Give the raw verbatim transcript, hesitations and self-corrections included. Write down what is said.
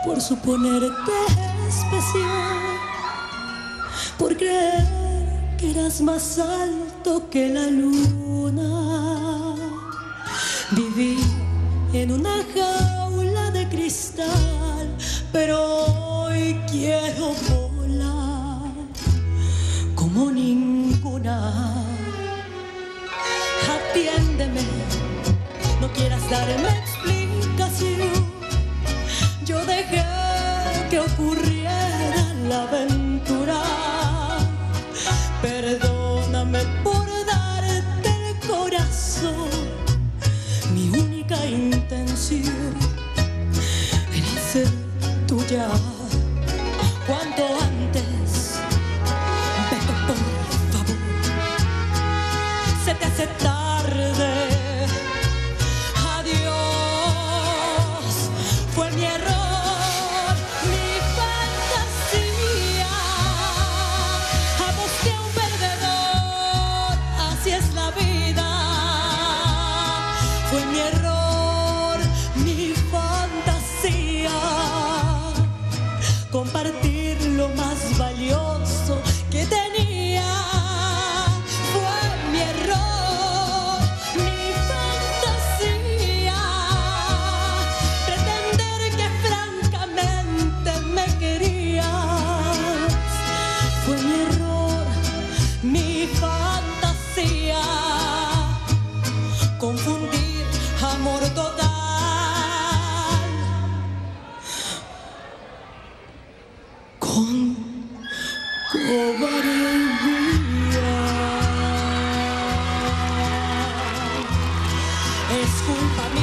por suponerte especial, por creer que eras más alto que la luna. Viví en una jaula de cristal, pero hoy quiero volar como ninguna. Atiéndeme, no quieras darme explicación. Yo dejé que ocurriera la aventura. Perdóname por darte el corazón. Mi única intención era ser tuya. Cuanto antes, vete por favor. Se te hace tarde. Adiós. Fue mi error, mi fantasía. Aposté a un perdedor, así es la vida. Fue mi error, mi fantasía. Compartir lo más valioso que tenía. Fue mi error, mi fantasía. Pretender que francamente me querías. Fue mi error, mi fantasía. Confundir amor total con cobardía. Es culpa mía.